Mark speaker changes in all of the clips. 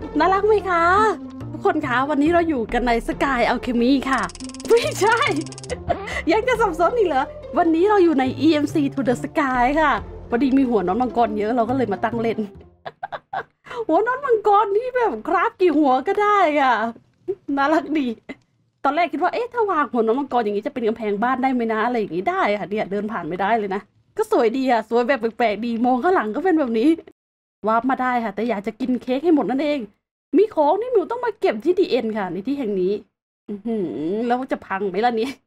Speaker 1: น่ารักไหมคะทุกคนคะวันนี้เราอยู่กันในสกายอัลเคมีค่ะไม่ใช่ ยังจะสับสนอีกเหรอวันนี้เราอยู่ใน EMC to the Sky ค่ะพอดีมีหัวน้องมังกรเยอะเราก็เลยมาตั้งเล่น หัวน้องมังกรที่แบบคราฟกี่หัวก็ได้ค่ะน่ารักดีตอนแรกคิดว่าเอ๊ะถ้าวางหัวน้องมังกรอย่างนี้จะเป็นกำแพงบ้านได้ไหมนะอะไรอย่างนี้ได้ค่ะเนี่ยเดินผ่านไม่ได้เลยนะก็สวยดีอ่ะสวยแบบแปลกๆดีมองข้างหลังก็เป็นแบบนี้วาร์ปมาได้ค่ะแต่อยากจะกินเค้กให้หมดนั่นเองมีของที่หมิวต้องมาเก็บที่ดีเอ็นค่ะในที่แห่งนี้แล้วจะพังไหมล่ะเนี่ย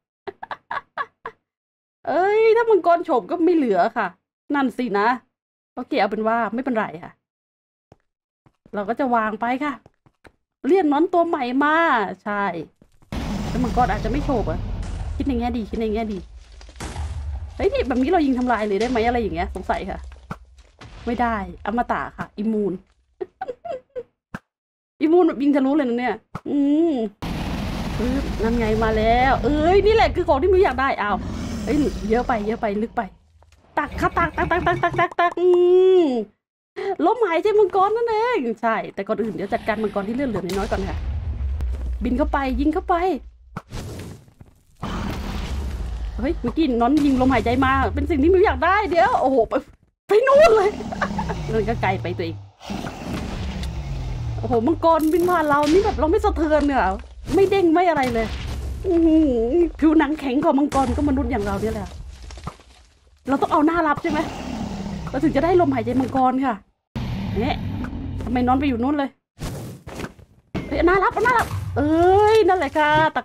Speaker 1: เอ้ยถ้ามังกรโฉบก็ไม่เหลือค่ะนั่นสินะโอเคเอาเป็นว่าไม่เป็นไรค่ะเราก็จะวางไปค่ะเรียกน้อนตัวใหม่มาใช่แต่มังกรอาจจะไม่โฉบอ่ะคิดในแง่ดีคิดในแง่ดีเฮ้ยนี่แบบนี้เรายิงทำลายเลยได้ไหมอะไรอย่างเงี้ยสงสัยค่ะไม่ได้อมตะค่ะอิมูน อิมูนแบบยิงทะลุเลยนะเนี่ยนั่นไงมาแล้วเอ้ยนี่แหละคือของที่มิวอยากได้อ้าวเอ้ยเยอะไปลึกไปตักค่ะตักล้มหายใจมังกรนั่นเองใช่แต่ก่อนอื่นเดี๋ยวจัดการมังกรที่เลือดเหลือน้อยๆก่อนค่ะบินเข้าไปยิงเข้าไปเฮ้ยเมื่อกี้น้อนยิงลมหายใจมาเป็นสิ่งที่มิวอยากได้เดี๋ยวโอ้โหไปนู่นเลยนั่นก็ไกลไปตัวเองโอ้โหมังกรบินผ่านเรานี่แบบเราไม่สะเทือนเนี่ยไม่เด้งไม่อะไรเลยผิวหนังแข็งกว่ามังกรก็มนุษย์อย่างเราเนี่ยแหละเราต้องเอาหน้ารับใช่ไหมเราถึงจะได้ลมหายใจมังกรค่ะเนี่ยทำไมน้อนไปอยู่นู่นเลยหน้ารับเอ้ยนั่นแหละค่ะตัก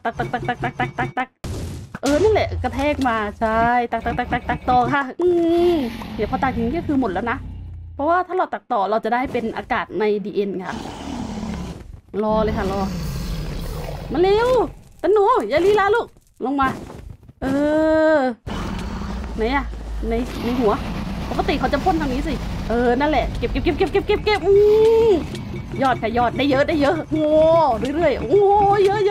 Speaker 1: นั่นแหละกระแทกมาใช่ตักต่อค่ะเดี๋ยวพอตักอย่างนี้ก็คือหมดแล้วนะเพราะว่าถ้าเราตักต่อเราจะได้เป็นอากาศใน DN ค่ะรอเลยค่ะรอมาเร็วตันหนูอย่าลีลาลูกลงมาไหนอะในหัวปกติเขาจะพ่นทางนี้สินั่นแหละเก็บยอดค่ะยอดได้เยอะโอ้เรื่อยๆโอ้เยอะ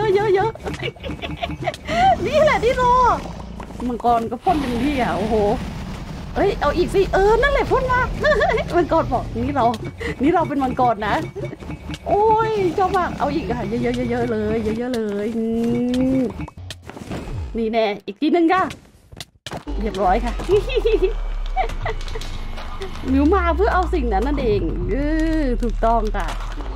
Speaker 1: นี่แหละที่รอมังกรก็พ่นเต็มที่อ่ะโอ้โหเอ้ยเอาอีกสินั่นแหละพ่นมามังกรบอกนี่เราเป็นมังกรนะโอ้ยชอบมากเอาอีกค่ะเยอะเลยนี่แน่อีกทีนึงค่ะเรียบร้อยค่ะ มิวมาเพื่อเอาสิ่งนั้นนั่นเองถูกต้องค่ะ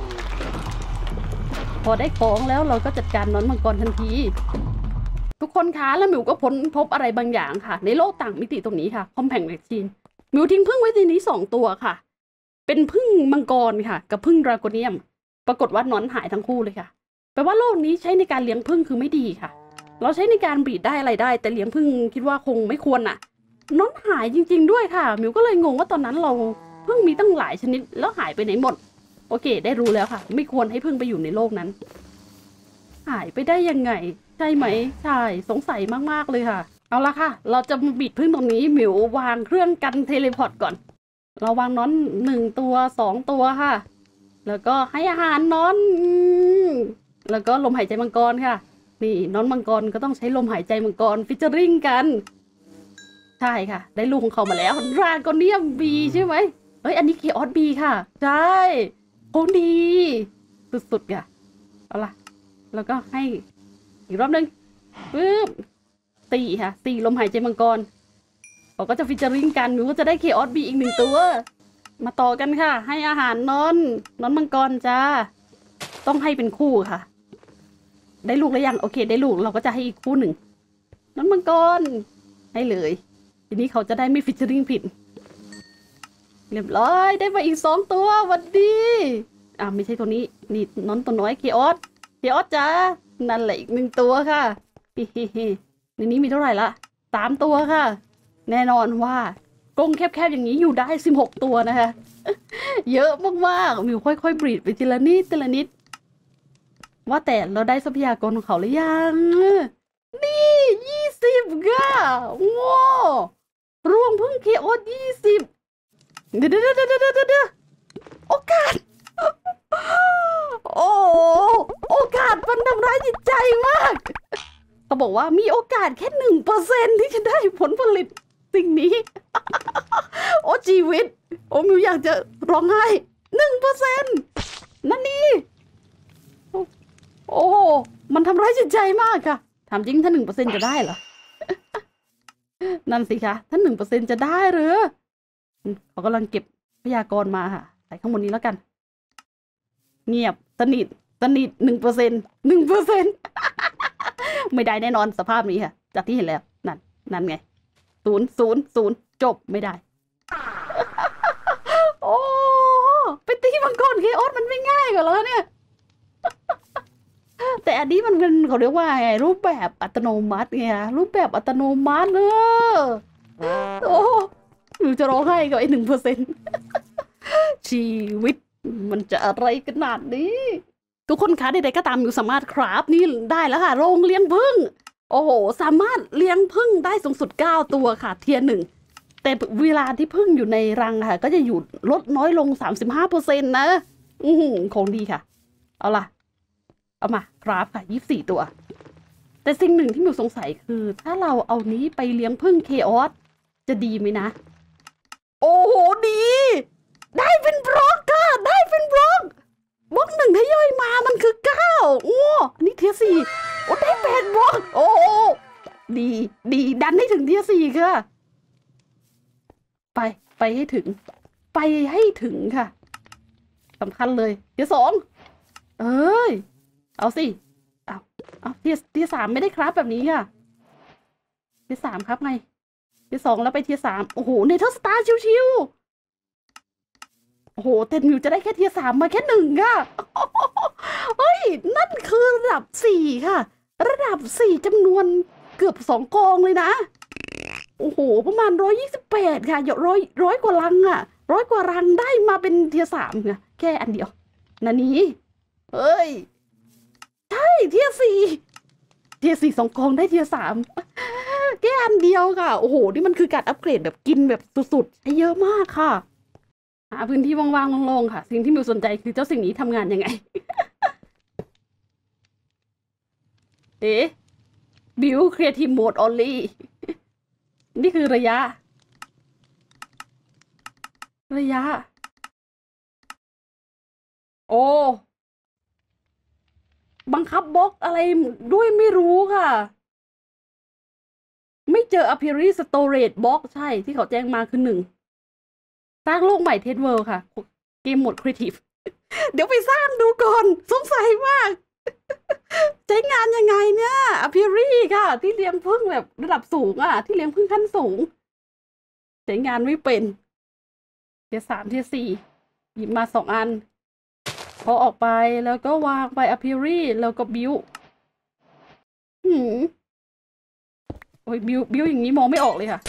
Speaker 1: พอได้ของแล้วเราก็จัดการน้อนมังกรทันทีทุกคนคะแล้วมิวก็พบอะไรบางอย่างค่ะในโลกต่างมิติตรงนี้ค่ะคอมแพคแมชชีนมิวทิ้งผึ้งไว้ที่นี้2ตัวค่ะเป็นผึ้งมังกรค่ะกับผึ้งดราโกเนียมปรากฏว่าน้อนหายทั้งคู่เลยค่ะแปลว่าโลกนี้ใช้ในการเลี้ยงผึ้งคือไม่ดีค่ะเราใช้ในการบีดได้อะไรได้แต่เลี้ยงผึ้งคิดว่าคงไม่ควรน่ะน้อนหายจริงๆด้วยค่ะมิวก็เลยงงว่าตอนนั้นเราผึ้งมีตั้งหลายชนิดแล้วหายไปไหนหมดโอเคได้รู้แล้วค่ะไม่ควรให้ผึ้งไปอยู่ในโลกนั้นหายไปได้ยังไงใช่ไหมใช่สงสัยมากๆเลยค่ะเอาละค่ะเราจะบิดผึ้งตรงนี้มิววางเครื่องกันเทเลพอร์ตก่อนเราวางน้อน1ตัว2ตัวค่ะแล้วก็ให้อาหารน้อนแล้วก็ลมหายใจมังกรค่ะนี่น้อนมังกรก็ต้องใช้ลมหายใจมังกรฟิชเจอริงกันใช่ค่ะได้ลูกของเขามาแล้วดราโกเนียมบีใช่ไหมเฮ้ยอันนี้เคออสบีค่ะใช่โอ้ดีสุดๆค่ะเอาล่ะแล้วก็ให้อีกรอบนึงตีค่ะตีลมหายใจมังกรเขาก็จะฟิชเจอริงกันมิวก็จะได้เคออสบีอีก1ตัวมาต่อกันค่ะให้อาหารน้อนมังกรจ้าต้องให้เป็นคู่ค่ะได้ลูกแล้วยังโอเคได้ลูกเราก็จะให้อีกคู่หนึ่งน้อนมังกรให้เลยทีนี้เขาจะได้ไม่ฟิชเชอริงผิดเรียบร้อยได้มาอีก2ตัววันดีไม่ใช่ตัวนี้นี่น้อนตัวน้อยเคออสจ้านั่นแหละอีก1ตัวค่ะในนี้มีเท่าไหร่ละ3ตัวค่ะแน่นอนว่ากรงแคบๆอย่างนี้อยู่ได้16ตัวนะคะเยอะมากๆมิวค่อยๆบรีดไปทีละนิดว่าแต่เราได้ทรัพยากรของเขาหรือยังนี่20ค่ะว้าวรวมพึ่งเคออส20เดี๋ยวโอกาสโอกาสมันทำร้ายจิตใจมากเขาบอกว่ามีโอกาสแค่ 1% ที่จะได้ผลผลิตสิ่งนี้โอ้ชีวิตโอ้มิวอยากจะร้องไห้ 1% นั่นนี่มันทำร้ายจิตใจมากค่ะถามจริงถ้า1%จะได้เหรอ นั่นสิคะถ้า1%จะได้หรือเขากำลังเก็บพยากรณ์มาค่ะใส่ข้างบนนี้แล้วกัน เงียบสนิท1%ไม่ได้แน่นอนสภาพนี้ค่ะจากที่เห็นแล้วนั่นไง0 0 0จบไม่ได้ โอ้ไปตีมังกรเคออสมันไม่ง่ายกว่าแล้วเนี่ย แต่อันนี้มันเป็นเขาเรียกว่าไงรูปแบบอัตโนมัติไงรูปแบบอัตโนมัติเลยโอ้หนูจะร้องไห้กับไอ้1%ชีวิตมันจะอะไรขนาดนี้ทุกคนคะใดๆก็ตามอยู่สามารถคราฟนี่ได้แล้วค่ะโรงเลี้ยงผึ้งโอ้โหสามารถเลี้ยงผึ้งได้สูงสุด9ตัวค่ะเทียร์ 1แต่เวลาที่ผึ้งอยู่ในรังค่ะก็จะอยู่ลดน้อยลง 35%นะของดีค่ะเอาล่ะเอามาคราฟค่ะ24ตัวแต่สิ่งหนึ่งที่มิวสงสัยคือถ้าเราเอานี้ไปเลี้ยงผึ้งเคออสจะดีไหมนะโอ้โหดีได้เป็นบล็อกค่ะได้เป็นบล็อก1ถ้าย่อยมามันคือ9โอ้อันนี้เทียร์ 4โอ้ได้8บล็อกโอ้ดีดันให้ถึงเทียร์ 4ค่ะไปให้ถึงค่ะสำคัญเลยเทียร์ 2เอ้ยเอาสิเอาเทียร์ 3ไม่ได้ครับแบบนี้ค่ะเทียร์ 3ครับไงเทียร์ 2แล้วไปเทียร์ 3โอ้โหเนเธอร์สตาร์ชิวๆโอ้โหแต่มิวจะได้แค่เทียร์ 3มาแค่1ค่ะเฮ้ยนั่นคือระดับ4ค่ะระดับ4จำนวนเกือบ2กองเลยนะโอ้โหประมาณ128ค่ะร้อยกว่ารังอ่ะ100 กว่ารังได้มาเป็นเทียร์ 3ค่ะแค่อันเดียวนั่นนี่เฮ้ยใช่เทียร์ 4 2กองได้เทียร์ 3แค่อันเดียวค่ะโอ้โหนี่มันคือการอัปเกรดแบบกินแบบสุดๆใช้เยอะมากค่ะหาพื้นที่ว่างๆโล่งๆค่ะสิ่งที่มิวสนใจคือเจ้าสิ่งนี้ทำงานยังไง Build Creative Mode Only นี่คือระยะโอ้บังคับบล็อกอะไรด้วยไม่รู้ค่ะไม่เจอ Appearance Storage Box ใช่ที่เขาแจ้งมาคือ1สร้างโลกใหม่เทสเวิลด์ค่ะเกมโหมด Creative เดี๋ยวไปสร้างดูก่อนสงสัยมากใช้งานยังไงเนี่ย Appearance ค่ะที่เลี้ยงผึ้งแบบระดับสูงอ่ะที่เลี้ยงผึ้งขั้นสูงใช้งานไม่เป็นเทียร์ 3เทียร์ 4หยิบมา2 อันพอออกไปแล้วก็วางไป Appearance แล้วก็บิวโอ้ยบิวอย่างนี้มองไม่ออกเลยค่ะ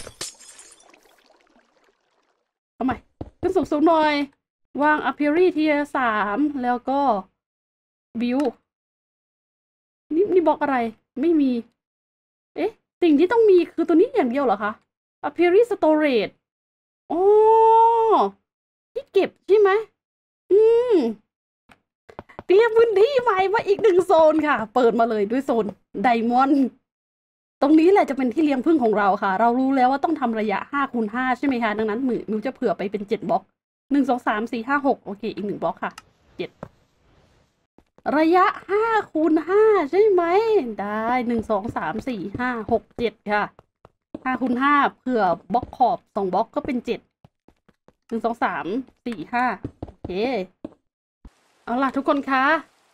Speaker 1: ทำไมขึ้นสูงๆหน่อยวาง Appearance เทียร์ 3แล้วก็บิวนี่บล็อกอะไรไม่มีสิ่งที่ต้องมีคือตัวนี้อย่างเดียวเหรอคะ Appearance Storage อ๋อที่เก็บใช่ไหมเตรียมพื้นที่ใหม่มาอีก1 โซนค่ะเปิดมาเลยด้วยโซนไดมอนด์ตรงนี้แหละจะเป็นที่เลี้ยงผึ้งของเราค่ะเรารู้แล้วว่าต้องทำระยะ5x5ใช่ไหมคะดังนั้นมิวจะเผื่อไปเป็น7 บล็อก1 2 3 4 5 6โอเคอีก1 บล็อกค่ะ7ระยะ5x5ใช่ไหมได้1 2 3 4 5 6 7ค่ะ5x5เผื่อบล็อกขอบ2 บล็อกก็เป็น7 1 2 3 4 5โอเคเอาล่ะทุกคนคะ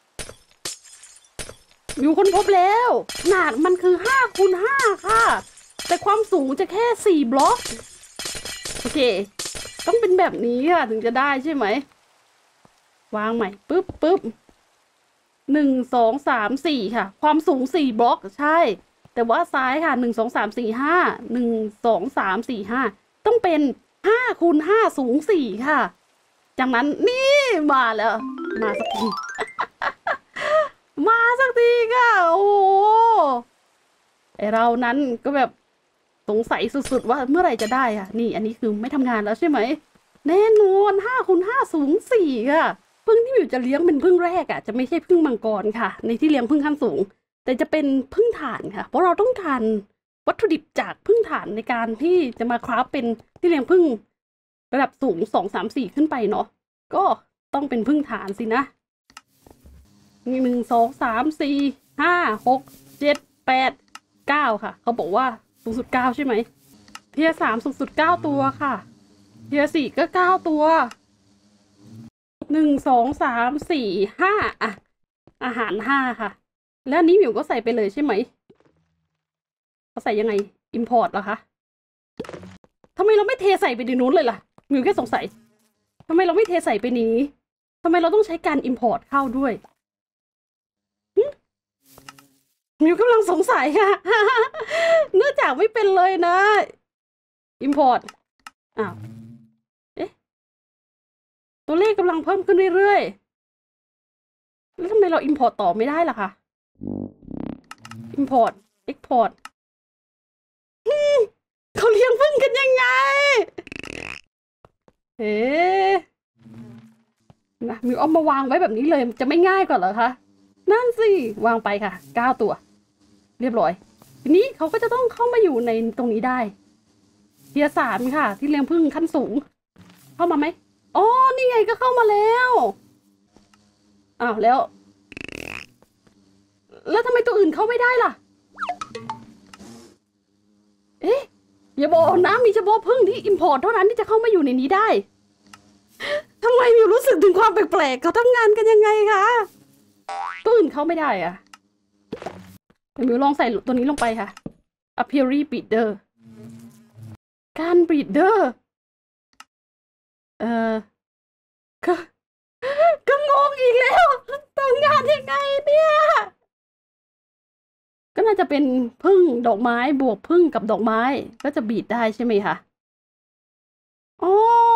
Speaker 1: มิวค้นพบแล้วขนาดมันคือ5x5ค่ะแต่ความสูงจะแค่4 บล็อกโอเคต้องเป็นแบบนี้ค่ะถึงจะได้ใช่ไหมวางใหม่ปึ๊บ1 2 3 4ค่ะความสูง4 บล็อกใช่แต่ว่าซ้ายค่ะ1 2 3 4 5 1 2 3 4 5ต้องเป็น5x5สูง4ค่ะจากนั้นนี่มาแล้วมาสักที มาสักทีค่ะโอ้โหไอเรานั้นก็แบบสงสัยสุดๆว่าเมื่อไหร่จะได้อะนี่อันนี้คือไม่ทำงานแล้วใช่ไหมแน่นอน5x5สูง4ค่ะผึ้งที่มิวจะเลี้ยงเป็นผึ้งแรกอะจะไม่ใช่ผึ้งมังกรค่ะในที่เลี้ยงผึ้งขั้นสูงแต่จะเป็นผึ้งถ่านค่ะเพราะเราต้องการวัตถุดิบจากผึ้งถ่านในการที่จะมาคราฟเป็นที่เลี้ยงผึ้งระดับสูง2 3 4ขึ้นไปเนาะก็ต้องเป็นผึ้งถ่านสินะ1 2 3 4 5 6 7 8 9ค่ะเขาบอกว่าสูงสุด9ใช่ไหมเทียร์3สูงสุด9ตัวค่ะเทียร์4ก็9ตัว1 2 3 4 5อ่ะอาหาร5ค่ะแล้วนี้หมิวก็ใส่ไปเลยใช่ไหมเขาใส่ยังไง import เหรอคะทำไมเราไม่เทใส่ไปในนู้นเลยล่ะหมิวแค่สงสัยทำไมเราไม่เทใส่ไปนี้ทำไมเราต้องใช้การ import เข้าด้วยมิวกำลังสงสัยค่ะ เนื่องจากไม่เป็นเลยนะ import อ้าวเอ๊ะตัวเลขกำลังเพิ่มขึ้นเรื่อยๆแล้วทำไมเรา import ต่อไม่ได้ล่ะคะ import export เขาเลี้ยงผึ้งกันยังไงเอ๊ะนะมิวเอามาวางไว้แบบนี้เลยจะไม่ง่ายกว่าเหรอคะนั่นสิวางไปค่ะ9ตัวเรียบร้อยทีนี้เขาก็จะต้องเข้ามาอยู่ในตรงนี้ได้เทียร์3ค่ะที่เลี้ยงผึ้งขั้นสูงเข้ามาไหมอ๋อนี่ไงก็เข้ามาแล้วอ้าวแล้วทำไมตัวอื่นเข้าไม่ได้ล่ะเอ๊ะอย่าบอกนะมีเฉพาะผึ้งที่ import เท่านั้นที่จะเข้ามาอยู่ในนี้ได้ทำไมมิวรู้สึกถึงความแปลกๆเขาทำงานกันยังไงคะตัวอื่นเข้าไม่ได้อะมิวลองใส่ตัวนี้ลงไปค่ะ Apiary Breeder การ Breeder ก็ก็งงอีกแล้วทำงานยังไงเนี่ยก็น่าจะเป็นผึ้งดอกไม้บวกผึ้งกับดอกไม้ก็จะบีดได้ใช่ไหมคะอ๋อ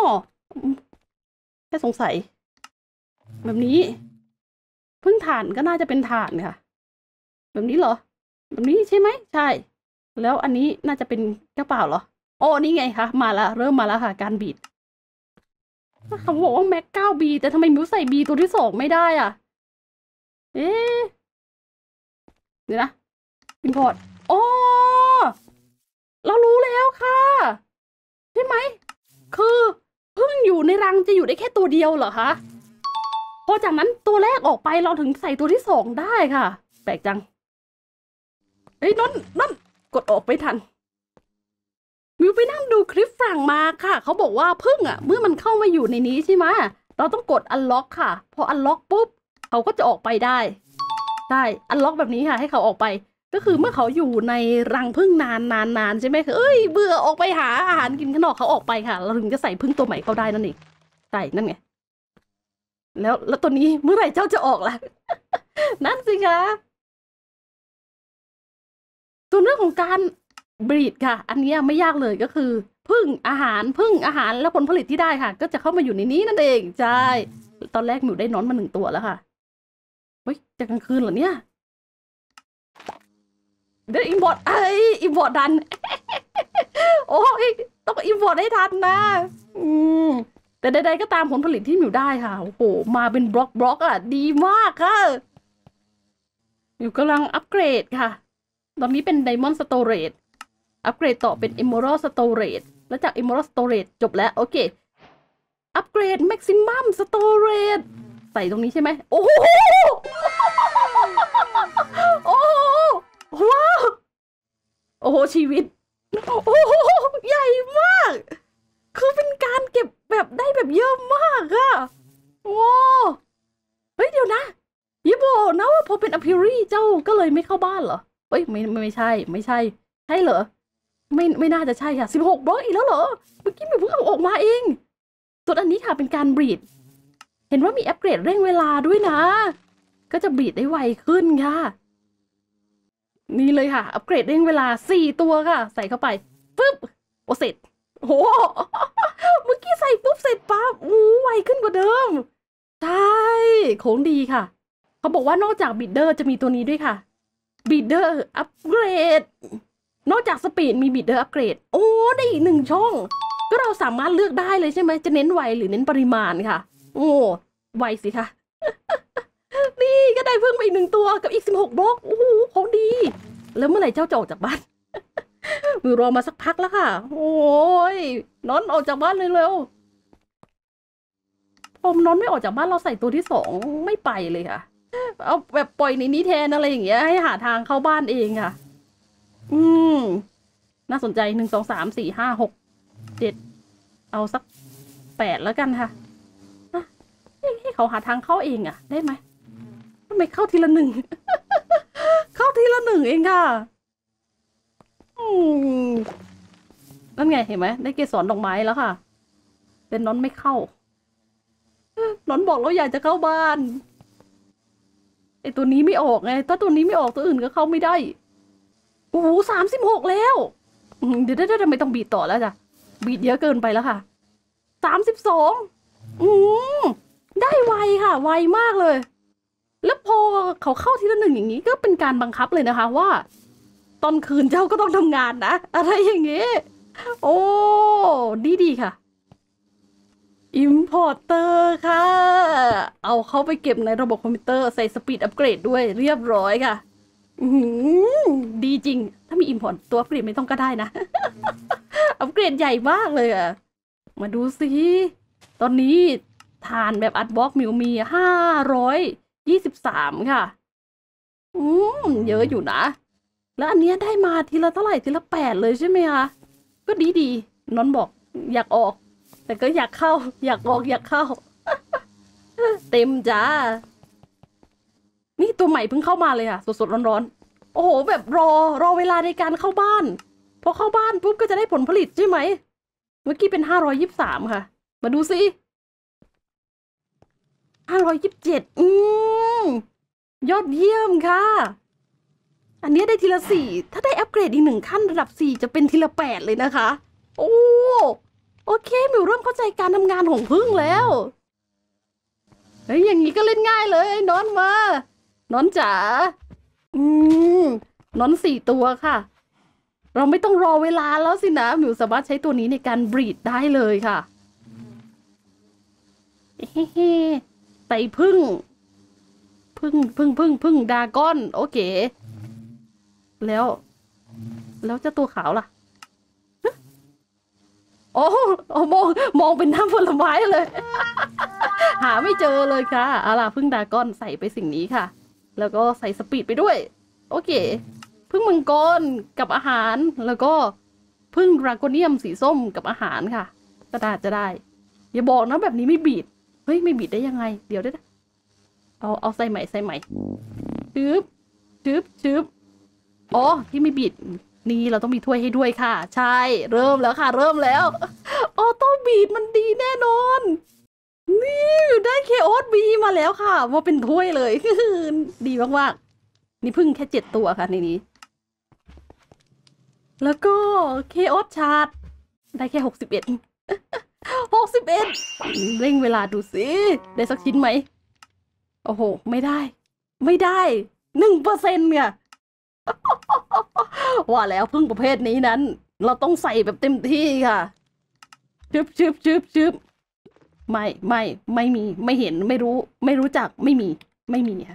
Speaker 1: แค่สงสัยแบบนี้ผึ้งถ่านก็น่าจะเป็นถ่านค่ะแบบนี้เหรอแบบนี้ใช่ไหมใช่แล้วอันนี้น่าจะเป็นแก้วเปล่าเหรออ๋อนี่ไงคะมาแล้วเริ่มมาแล้วค่ะการบีดเขาบอกว่าแม็ก9B แต่ทำไมมิวใส่ B ตัวที่2ไม่ได้อ่ะเอ๊ะเดี๋ยวนะ import อ๋อเรารู้แล้วค่ะใช่ไหมคือผึ้งอยู่ในรังจะอยู่ได้แค่ตัวเดียวเหรอคะพอจากนั้นตัวแรกออกไปเราถึงใส่ตัวที่2ได้ค่ะแปลกจังเฮ้ยนั่นกดออกไปทันมิวไปนั่งดูคลิปฝรั่งมาค่ะเขาบอกว่าผึ้งอ่ะเมื่อมันเข้ามาอยู่ในนี้ใช่ไหมเราต้องกด unlock ค่ะพอ unlock ปุ๊บเขาก็จะออกไปได้ใช่ unlock แบบนี้ค่ะให้เขาออกไปก็คือเมื่อเขาอยู่ในรังผึ้งนานใช่ไหมคือเอ้ยเบื่อออกไปหาอาหารกินข้างนอกเขาออกไปค่ะเราถึงจะใส่ผึ้งตัวใหม่เข้าได้นั่นเองใช่นั่นไงแล้วตัวนี้เมื่อไหร่เจ้าจะออกล่ะ นั่นสิคะส่วนเรื่องของการบรีดค่ะอันนี้ไม่ยากเลยก็คือผึ้งอาหารและผลผลิตที่ได้ค่ะก็จะเข้ามาอยู่ในนี้นั่นเองใช่ตอนแรกหนูได้นอนมา1 ตัวแล้วค่ะเฮ้ยจะกลางคืนเหรอเนี่ยเดี๋ยวอินบอร์ดอินบอร์ดดัน โอ้ยต้องอินบอร์ดให้ทันนะแต่ใดๆก็ตามผลผลิตที่หมิวได้ค่ะโอ้โหมาเป็นบล็อกอ่ะดีมากค่ะหมิวกำลังอัปเกรดค่ะตอนนี้เป็น Diamond Storage อัปเกรดต่อเป็น Emerald Storage แล้วจาก Emerald Storage จบแล้วโอเคอัปเกรด Maximum Storage ใส่ตรงนี้ใช่ไหมโอ้โหโอ้โหว้าวโอ้โหชีวิตโอ้โหใหญ่มากคือเป็นการเก็บแบบได้แบบเยอะมากอะโอ้เฮ้ยเดี๋ยวนะอย่าบอกนะว่าพอเป็น Apiary เจ้าก็เลยไม่เข้าบ้านเหรอเอ้ยไม่ใช่ใช่เหรอไม่น่าจะใช่ค่ะ16 บล็อกอีกแล้วเหรอเมื่อกี้มันเพิ่งเอาออกมาเองส่วนอันนี้ค่ะเป็นการบรีดเห็นว่ามีอัปเกรดเร่งเวลาด้วยนะก็จะบรีดได้ไวขึ้นค่ะนี่เลยค่ะอัปเกรดเร่งเวลา4 ตัวค่ะใส่เข้าไปปึ๊บโอเสร็จโหเมื่อกี้ใส่ปุ๊บเสร็จปั๊บไวขึ้นกว่าเดิมใช่ของดีค่ะเขาบอกว่านอกจากบิดเดอร์จะมีตัวนี้ด้วยค่ะบิดเดอร์อัปเกรดนอกจากสปีดมีบิดเดอร์อัปเกรดโอ้ได้อีก1 ช่องก็เราสามารถเลือกได้เลยใช่ไหมจะเน้นไวหรือเน้นปริมาณค่ะโอ้ไวสิคะ นี่ก็ได้เพิ่มไปอีก1 ตัวกับอีก16 บล็อกโอ้โหของดีแล้วเมื่อไหร่เจ้าจะออกจากบ้าน มือรอมาสักพักแล้วค่ะโอ้ยนอนออกจากบ้านเลยเร็วพอนอนไม่ออกจากบ้านเราใส่ตัวที่2ไม่ไปเลยค่ะเอาแบบปล่อยในนี้แทนอะไรอย่างเงี้ยให้หาทางเข้าบ้านเองค่ะ น่าสนใจ1 2 3 4 5 6 7เอาสัก8แล้วกันค่ะให้เขาหาทางเข้าเองอะได้ไหมทำไมเข้าทีละ1 เข้าทีละ1เองค่ะนั่นไงเห็นไหมได้เกสรดอกไม้แล้วค่ะเป็นน้อนไม่เข้าน้อนบอกเราอยากจะเข้าบ้านไอตัวนี้ไม่ออกไงถ้าตัวนี้ไม่ออกตัวอื่นก็เข้าไม่ได้โอ้โห36แล้วเดี๋ยวไม่ต้องบีดต่อแล้วจ้ะบีดเยอะเกินไปแล้วค่ะ32ได้ไวค่ะไวมากเลยแล้วพอเขาเข้าทีละ1อย่างนี้ก็เป็นการบังคับเลยนะคะว่าตอนคืนเจ้าก็ต้องทำงานนะอะไรอย่างนี้โอ้ดีค่ะImporter ค่ะเอาเข้าไปเก็บในระบบคอมพิวเตอร์ใส่สปีดอัปเกรดด้วยเรียบร้อยค่ะดีจริงถ้ามี Import ตัวอัปเกรดไม่ต้องก็ได้นะ อัปเกรดใหญ่มากเลยอ่ะมาดูสิตอนนี้ฐานแบบอัดบล็อกมิวมี523ค่ะเยอะอยู่นะแล้วอันเนี้ยได้มาทีละเท่าไหร่ทีละ8เลยใช่ไหมคะก็ดีน้องบอกอยากออกแต่ก็อยากเข้าอยากออกอยากเข้า เต็มจ้านี่ตัวใหม่เพิ่งเข้ามาเลยค่ะสดๆร้อนๆโอ้โหแบบรอเวลาในการเข้าบ้านพอเข้าบ้านปุ๊บก็จะได้ผลผลิตใช่ไหมเมื่อกี้เป็น523ค่ะมาดูสิ527ยอดเยี่ยมค่ะอันนี้ได้ทีละ4ถ้าได้อัปเกรดอีก1ขั้นระดับ4จะเป็นทีละ8เลยนะคะโอเคมิวเริ่มเข้าใจการทำงานของพึ่งแล้วเฮ้ยอย่างนี้ก็เล่นง่ายเลยนอนมานอนจ๋านอน4ตัวค่ะเราไม่ต้องรอเวลาแล้วสินะมิวสามารถใช้ตัวนี้ในการบรีดได้เลยค่ะใส่พึ่งดราก้อนโอเคแล้วเจ้าตัวขาวล่ะโอ้มองเป็นน้ำผลไม้เลย หาไม่เจอเลยค่ะเอาล่ะพึ่งดราก้อนใส่ไปสิ่งนี้ค่ะแล้วก็ใส่สปีดไปด้วยโอเคพึ่งมังกรกับอาหารแล้วก็พึ่งดราโกเนียมสีส้มกับอาหารค่ะก็น่าจะได้อย่าบอกนะแบบนี้ไม่บีดเฮ้ยไม่บีดได้ยังไงเดี๋ยวได้เอาใส่ใหม่ชืบอ๋อที่ไม่บีดนี่เราต้องมีถ้วยให้ด้วยค่ะใช่เริ่มแล้วค่ะเริ่มแล้วออโต้บีดมันดีแน่นอนนี่ได้เคโอสบีมาแล้วค่ะว่าเป็นถ้วยเลย ดีมากๆนี่เพิ่งแค่7ตัวค่ะในนี้แล้วก็เคโอสชาร์ดได้แค่61 เร่งเวลาดูสิได้สักชิ้นไหมโอ้โหไม่ได้1%เนี่ย ว่าแล้วพึ่งประเภทนี้นั้นเราต้องใส่แบบเต็มที่ค่ะชืบไม่มีไม่เห็นไม่รู้จักไม่มีค่ะ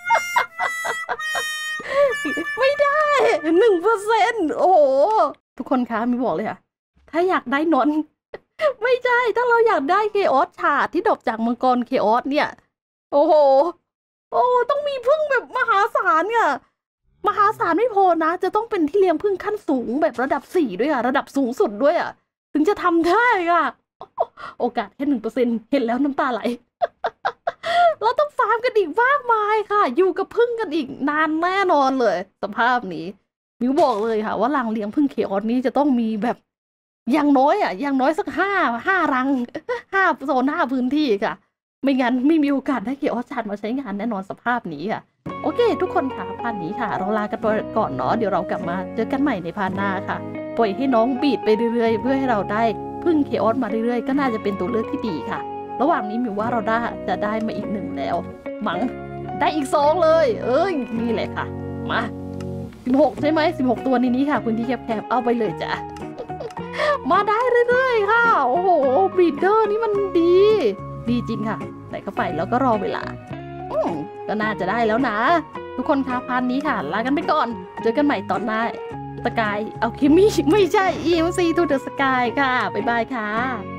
Speaker 1: ไม่ได้1%โอ้โหทุกคนคะมีบอกเลยค่ะถ้าอยากได้นน ไม่ใช่ถ้าเราอยากได้เคออสชาร์ดที่ดรอปจากมังกรเคออสเนี่ยโอ้โหต้องมีพึ่งแบบมหาศาลค่ะมหาศาลไม่พอนะจะต้องเป็นที่เลี้ยงพึ่งขั้นสูงแบบระดับ4ด้วยค่ะระดับสูงสุดด้วยอ่ะถึงจะทำได้ค่ะโอกาสแค่1%เห็นแล้วน้ำตาไหล เราต้องฟาร์มกันอีกมากมายค่ะอยู่กับพึ่งกันอีกนานแน่นอนเลยสภาพนี้มิวบอกเลยค่ะว่ารังเลี้ยงพึ่งเคออสนี้จะต้องมีแบบอย่างน้อยสัก5รัง5 โซน5พื้นที่ค่ะไม่งั้นไม่มีโอกาสได้เคออสชาร์ดมาใช้งานแน่นอนสภาพนี้ค่ะโอเคทุกคนค่ะพาร์ทนี้ค่ะเราลากันไปก่อนเนาะเดี๋ยวเรากลับมาเจอกันใหม่ในพาร์ทหน้าค่ะปล่อยให้น้องบีดไปเรื่อยๆเพื่อให้เราได้พึ่งเคออสมาเรื่อยๆก็น่าจะเป็นตัวเลือกที่ดีค่ะระหว่างนี้มิวว่าเราจะได้มาอีก1แล้วมั้งได้อีก2เลยนี่แหละค่ะมา16ใช่ไหม16ตัวในนี้ค่ะคุณที่แคบๆเอาไปเลยจ้ะ มาได้เรื่อยๆค่ะโอ้โหบรีดเดอร์นี่มันดีจริงค่ะใส่เข้าไปแล้วก็รอเวลาก็น่าจะได้แล้วนะทุกคนคะพาร์ทนี้ค่ะลากันไปก่อนเจอกันใหม่ตอนหน้าสกายเอาคิมี่ไม่ใช่ EMC to the Sky ค่ะบ๊ายบายค่ะ